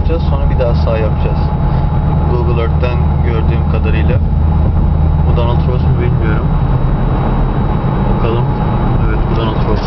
yapacağız. Sonra bir daha sağ yapacağız. Google Earth'ten gördüğüm kadarıyla. Bu Donald Ross mu bilmiyorum. Bakalım. Evet, bu Donald Ross.